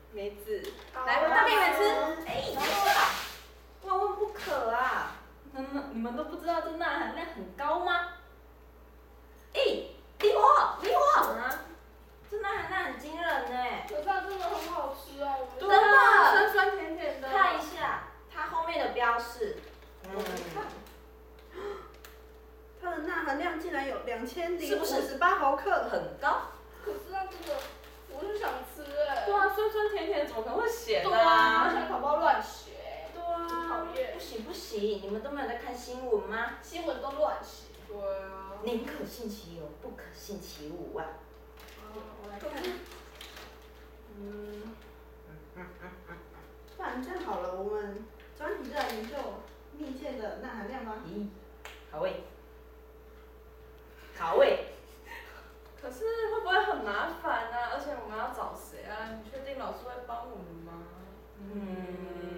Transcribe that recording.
梅子， 来，我倒给你们吃。 哎，万万不可啊！你们都不知道这钠含量很高吗？哎，离火！啊，这钠含量很惊人呢。 可是它真的很好吃啊，我们真的， 酸酸甜甜的。 看一下它后面的标示。 它的钠含量竟然有是不是 2058毫克， 很高。 可是它真的，我就想吃哎。 对啊，酸酸甜甜怎么可能会咸对啊？ 而且搞不好乱写。 对啊， 讨厌不行，你们都没有在看新闻吗？ 新闻都乱写。 对啊。 宁可信其有，不可信其无啊。 我来看。 不然这样好了，我们专题就来研究蜜饯的钠含量吧。 咦，好味。好味。 可是会不会很麻烦啊？而且我们要找谁啊？你确定老师会帮我们吗？